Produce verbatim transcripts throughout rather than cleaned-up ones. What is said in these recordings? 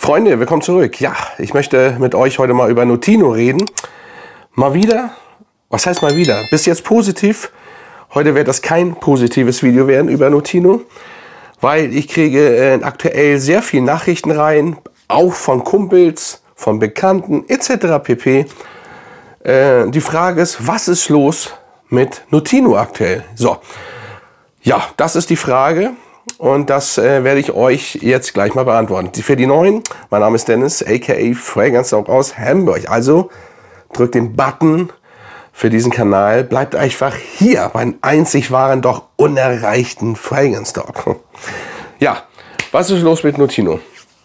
Freunde, willkommen zurück. Ja, ich möchte mit euch heute mal über Notino reden. Mal wieder, was heißt mal wieder? Bis jetzt positiv. Heute wird das kein positives Video werden über Notino, weil ich kriege äh, aktuell sehr viele Nachrichten rein, auch von Kumpels, von Bekannten et cetera pp. Äh, die Frage ist, was ist los mit Notino aktuell? So, ja, das ist die Frage. Und das äh, werde ich euch jetzt gleich mal beantworten. Für die Neuen, mein Name ist Dennis, aka Fragrance Dog aus Hamburg. Also drückt den Button für diesen Kanal. Bleibt einfach hier beim einzig wahren, doch unerreichten Fragrance Dog. Ja, was ist los mit Notino?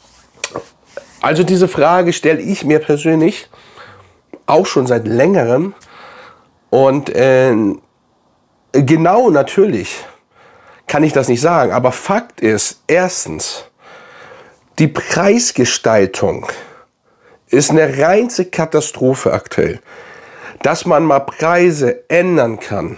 Also diese Frage stelle ich mir persönlich auch schon seit längerem. Und äh, genau natürlich kann ich das nicht sagen, aber Fakt ist, erstens, die Preisgestaltung ist eine reinste Katastrophe aktuell. Dass man mal Preise ändern kann,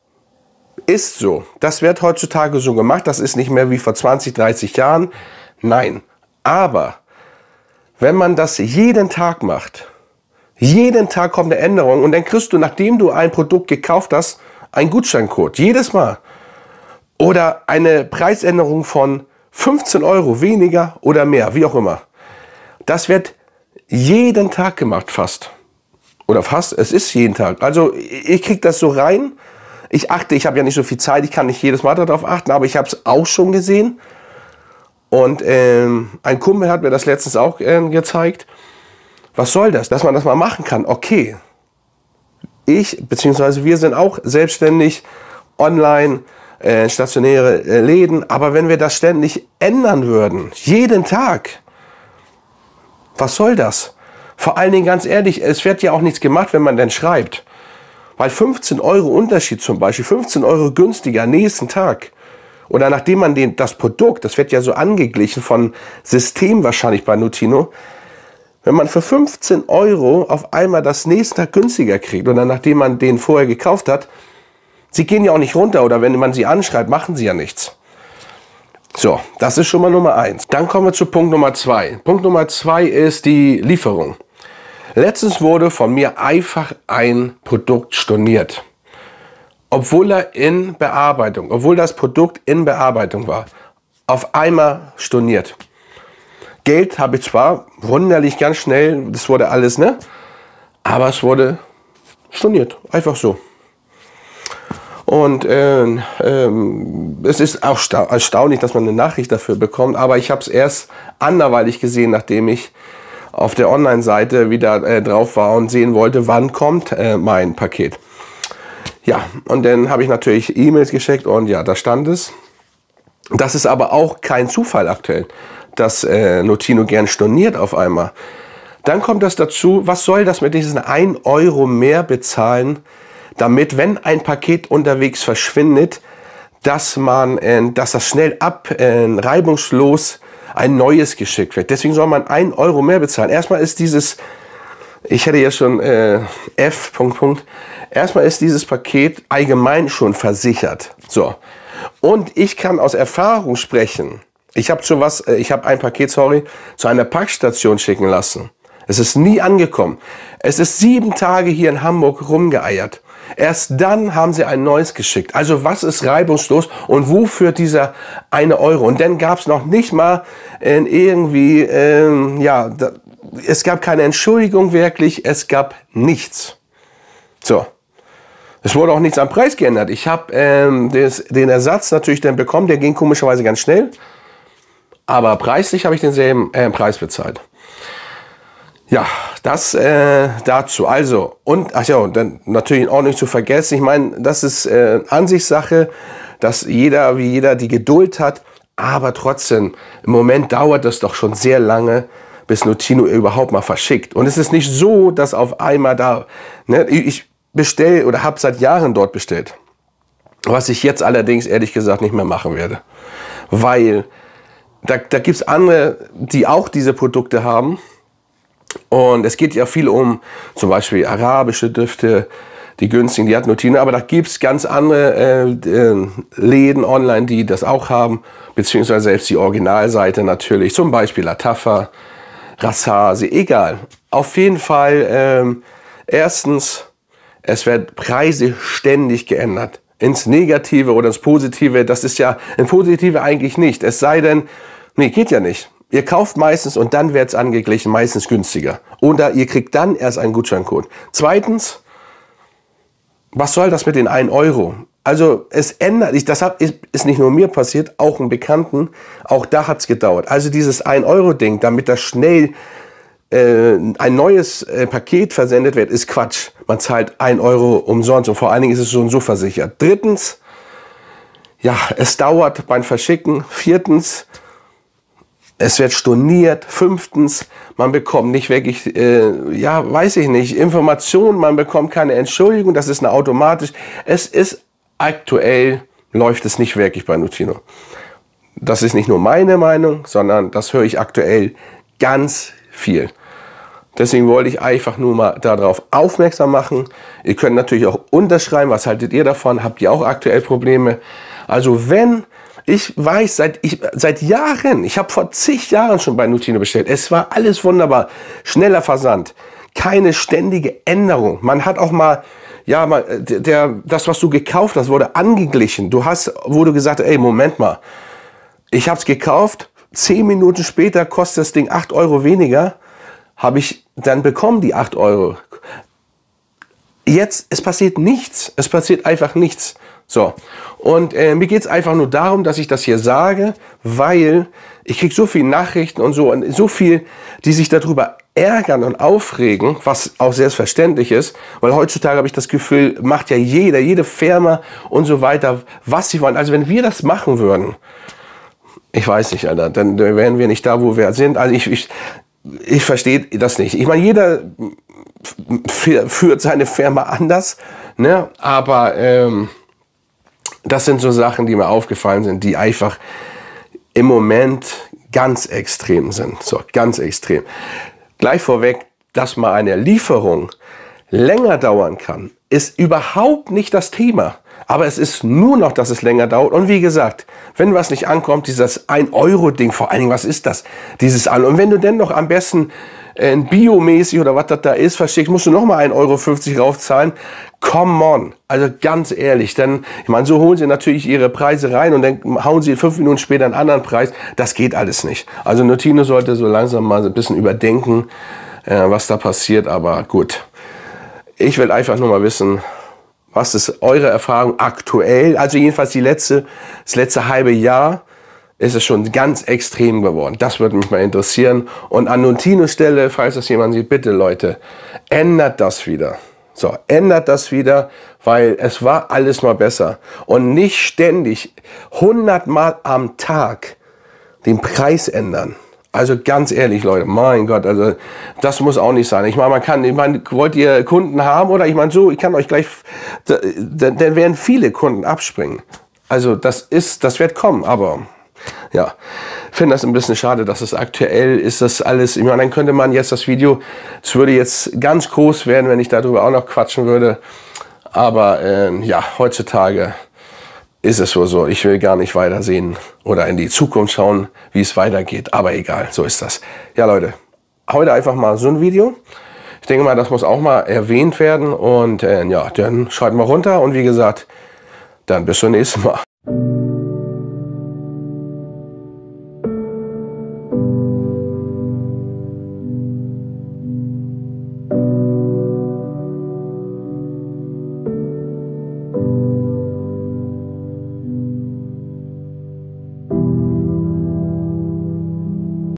ist so. Das wird heutzutage so gemacht, das ist nicht mehr wie vor zwanzig, dreißig Jahren. Nein, aber wenn man das jeden Tag macht, jeden Tag kommt eine Änderung und dann kriegst du, nachdem du ein Produkt gekauft hast, einen Gutscheincode, jedes Mal. Oder eine Preisänderung von fünfzehn Euro weniger oder mehr, wie auch immer. Das wird jeden Tag gemacht, fast. Oder fast, es ist jeden Tag. Also ich kriege das so rein. Ich achte, ich habe ja nicht so viel Zeit, ich kann nicht jedes Mal darauf achten, aber ich habe es auch schon gesehen. Und ähm, ein Kumpel hat mir das letztens auch äh, gezeigt. Was soll das? Dass man das mal machen kann. Okay, ich bzw. wir sind auch selbstständig, online, Äh, stationäre äh, Läden, aber wenn wir das ständig ändern würden, jeden Tag, was soll das? Vor allen Dingen ganz ehrlich, es wird ja auch nichts gemacht, wenn man denn schreibt. Weil fünfzehn Euro Unterschied zum Beispiel, fünfzehn Euro günstiger nächsten Tag. Oder nachdem man den, das Produkt, das wird ja so angeglichen von System wahrscheinlich bei Notino, wenn man für fünfzehn Euro auf einmal das nächsten Tag günstiger kriegt oder nachdem man den vorher gekauft hat, sie gehen ja auch nicht runter oder wenn man sie anschreibt, machen sie ja nichts. So, das ist schon mal Nummer eins. Dann kommen wir zu Punkt Nummer zwei. Punkt Nummer zwei ist die Lieferung. Letztens wurde von mir einfach ein Produkt storniert. Obwohl er in Bearbeitung, obwohl das Produkt in Bearbeitung war. Auf einmal storniert. Geld habe ich zwar wunderlich ganz schnell, das wurde alles, ne? Aber es wurde storniert. Einfach so. Und äh, ähm, es ist auch erstaunlich, dass man eine Nachricht dafür bekommt, aber ich habe es erst anderweitig gesehen, nachdem ich auf der Online-Seite wieder äh, drauf war und sehen wollte, wann kommt äh, mein Paket. Ja, und dann habe ich natürlich E-Mails geschickt und ja, da stand es. Das ist aber auch kein Zufall aktuell, dass äh, Notino gern storniert auf einmal. Dann kommt das dazu, was soll das mit diesen ein Euro mehr bezahlen, damit, wenn ein Paket unterwegs verschwindet, dass man, äh, dass das schnell ab, äh, reibungslos ein neues geschickt wird. Deswegen soll man ein Euro mehr bezahlen. Erstmal ist dieses, ich hätte ja schon äh, F, Punkt, Punkt. Erstmal ist dieses Paket allgemein schon versichert. So. Und ich kann aus Erfahrung sprechen. Ich habe zu was, äh, ich habe ein Paket, sorry, zu einer Packstation schicken lassen. Es ist nie angekommen. Es ist sieben Tage hier in Hamburg rumgeeiert. Erst dann haben sie ein neues geschickt. Also was ist reibungslos und wo führt dieser eine Euro? Und dann gab es noch nicht mal äh, irgendwie, äh, ja, da, es gab keine Entschuldigung wirklich, es gab nichts. So, es wurde auch nichts am Preis geändert. Ich habe ähm, den Ersatz natürlich dann bekommen, der ging komischerweise ganz schnell. Aber preislich habe ich denselben äh, Preis bezahlt. Ja, das äh, dazu. Also, und, ach ja, und dann natürlich auch nicht zu vergessen, ich meine, das ist äh, Ansichtssache, dass jeder, wie jeder die Geduld hat, aber trotzdem, im Moment dauert das doch schon sehr lange, bis Notino überhaupt mal verschickt. Und es ist nicht so, dass auf einmal da, ne, ich bestelle oder habe seit Jahren dort bestellt, was ich jetzt allerdings ehrlich gesagt nicht mehr machen werde. Weil da, da gibt es andere, die auch diese Produkte haben. Und es geht ja viel um zum Beispiel arabische Düfte, die günstigen, die hat Notino, aber da gibt es ganz andere äh, äh, Läden online, die das auch haben, beziehungsweise selbst die Originalseite natürlich, zum Beispiel Latafa, Rassase, egal. Auf jeden Fall, ähm, erstens, es werden Preise ständig geändert. Ins Negative oder ins Positive, das ist ja, ein Positive eigentlich nicht. Es sei denn, nee, geht ja nicht. Ihr kauft meistens und dann wird es angeglichen, meistens günstiger. Oder ihr kriegt dann erst einen Gutscheincode. Zweitens, was soll das mit den ein Euro? Also es ändert sich, das ist nicht nur mir passiert, auch einem Bekannten, auch da hat es gedauert. Also dieses ein Euro Ding, damit das schnell äh, ein neues äh, Paket versendet wird, ist Quatsch. Man zahlt ein Euro umsonst und vor allen Dingen ist es so und so versichert. Drittens, ja, es dauert beim Verschicken. Viertens, es wird storniert. Fünftens, man bekommt nicht wirklich, äh, ja, weiß ich nicht, Informationen, man bekommt keine Entschuldigung, das ist eine automatisch. Es ist aktuell, läuft es nicht wirklich bei Notino. Das ist nicht nur meine Meinung, sondern das höre ich aktuell ganz viel. Deswegen wollte ich einfach nur mal darauf aufmerksam machen. Ihr könnt natürlich auch unterschreiben, was haltet ihr davon? Habt ihr auch aktuell Probleme? Also wenn, ich weiß seit, ich, seit Jahren, ich habe vor zig Jahren schon bei Notino bestellt. Es war alles wunderbar, schneller Versand, keine ständige Änderung. Man hat auch mal, ja, mal, der, das, was du gekauft hast, wurde angeglichen. Du hast, wurde gesagt, ey, Moment mal, ich habe es gekauft, zehn Minuten später kostet das Ding acht Euro weniger, habe ich dann bekommen die acht Euro. Jetzt, es passiert nichts, es passiert einfach nichts. So, und äh, mir geht es einfach nur darum, dass ich das hier sage, weil ich kriege so viele Nachrichten und so, und so viel, die sich darüber ärgern und aufregen, was auch selbstverständlich ist, weil heutzutage habe ich das Gefühl, macht ja jeder, jede Firma und so weiter, was sie wollen. Also wenn wir das machen würden, ich weiß nicht, Alter, dann wären wir nicht da, wo wir sind. Also ich, ich, ich verstehe das nicht. Ich meine, jeder führt seine Firma anders, ne? Aber ähm, das sind so Sachen, die mir aufgefallen sind, die einfach im Moment ganz extrem sind. So, ganz extrem. Gleich vorweg, dass mal eine Lieferung länger dauern kann, ist überhaupt nicht das Thema. Aber es ist nur noch, dass es länger dauert. Und wie gesagt, wenn was nicht ankommt, dieses ein Euro Ding, vor allen Dingen, was ist das? Dieses an. Und wenn du denn noch am besten äh, biomäßig oder was das da ist, verschickst, musst du noch mal ein Euro fünfzig raufzahlen. Come on. Also ganz ehrlich, denn ich meine, so holen sie natürlich ihre Preise rein und dann hauen sie fünf Minuten später einen anderen Preis. Das geht alles nicht. Also Notino sollte so langsam mal ein bisschen überdenken, äh, was da passiert. Aber gut, ich will einfach nur mal wissen, was ist eure Erfahrung aktuell? Also jedenfalls die letzte, das letzte halbe Jahr ist es schon ganz extrem geworden. Das würde mich mal interessieren. Und an Notinos Stelle, falls das jemand sieht, bitte Leute, ändert das wieder. So, ändert das wieder, weil es war alles mal besser. Und nicht ständig hundert Mal am Tag den Preis ändern. Also ganz ehrlich, Leute, mein Gott, also das muss auch nicht sein. Ich meine, man kann, ich meine, wollt ihr Kunden haben oder ich meine so, ich kann euch gleich, dann werden viele Kunden abspringen. Also das ist, das wird kommen, aber ja, finde das ein bisschen schade, dass es aktuell ist, das alles, ich meine, dann könnte man jetzt das Video, es würde jetzt ganz groß werden, wenn ich darüber auch noch quatschen würde, aber äh, ja, heutzutage ist es wohl so. Ich will gar nicht weitersehen oder in die Zukunft schauen, wie es weitergeht. Aber egal, so ist das. Ja, Leute, heute einfach mal so ein Video. Ich denke mal, das muss auch mal erwähnt werden. Und äh, ja, dann schreibt mal runter. Und wie gesagt, dann bis zum nächsten Mal.